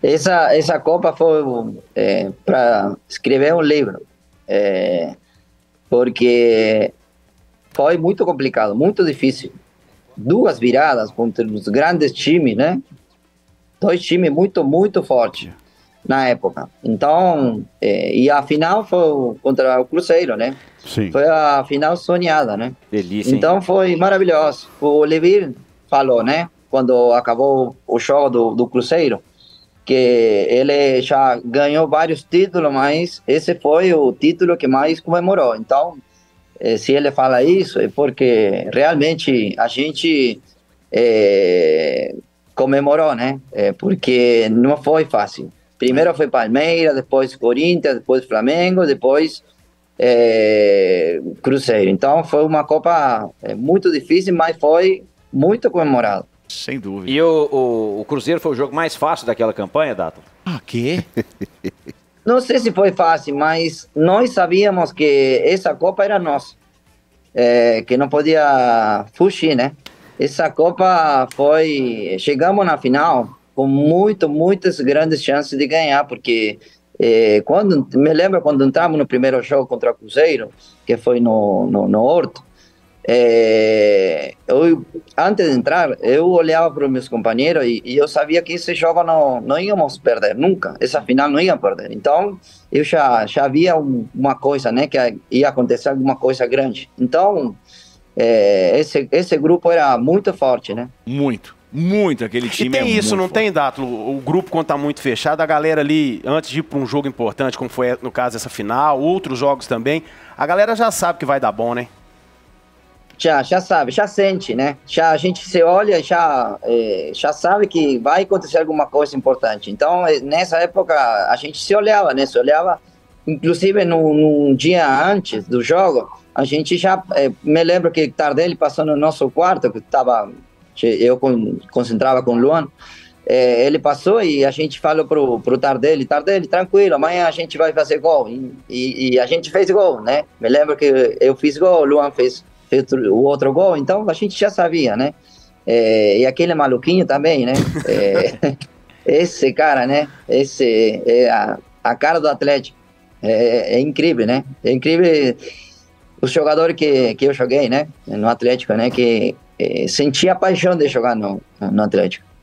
Essa Copa foi para escrever um livro, é, porque foi muito complicado, muito difícil. Duas viradas contra os grandes times, né? Dois times muito, muito fortes na época. Então, e a final foi contra o Cruzeiro, né? Sim. Foi a final sonhada, né? Delícia, hein? Então foi maravilhoso. O Levir falou, né? Quando acabou o jogo do Cruzeiro, que ele já ganhou vários títulos, mas esse foi o título que mais comemorou. Então, se ele fala isso, é porque realmente a gente comemorou, né? Porque não foi fácil. Primeiro foi Palmeiras, depois Corinthians, depois Flamengo, depois Cruzeiro. Então foi uma Copa muito difícil, mas foi muito comemorado. Sem dúvida. E o Cruzeiro foi o jogo mais fácil daquela campanha, Dato? Ah, quê? Não sei se foi fácil, mas nós sabíamos que essa Copa era nossa, que não podia fugir, né? Essa Copa foi... Chegamos na final com muitas grandes chances de ganhar, porque me lembro quando entramos no primeiro jogo contra o Cruzeiro, que foi no Horto, antes de entrar, eu olhava para os meus companheiros e eu sabia que esse jogo não íamos perder, nunca. Essa final não ia perder. Então, eu já via uma coisa, né, que ia acontecer alguma coisa grande. Então, esse grupo era muito forte, né? Muito, aquele E time tem isso, muito não forte. tem, Dátulo? O grupo, quando tá muito fechado, a galera ali, antes de ir para um jogo importante, como foi no caso essa final, outros jogos também, a galera já sabe que vai dar bom, né? Já sabe, já sente, né? A gente se olha, já sabe que vai acontecer alguma coisa importante. Então, nessa época, a gente se olhava, né? Se olhava, inclusive num dia antes do jogo, a gente já... me lembro que Tardelli passou no nosso quarto, que eu concentrava com o Luan, ele passou e a gente falou pro Tardelli, tranquilo, amanhã a gente vai fazer gol. E a gente fez gol, né? Me lembro que eu fiz gol, o Luan fez o outro gol, então a gente já sabia, né? E aquele maluquinho também, né? Esse cara, né? Esse é a cara do Atlético. É incrível, né? É incrível os jogadores que eu joguei, né? No Atlético, né? Que sentia a paixão de jogar no Atlético.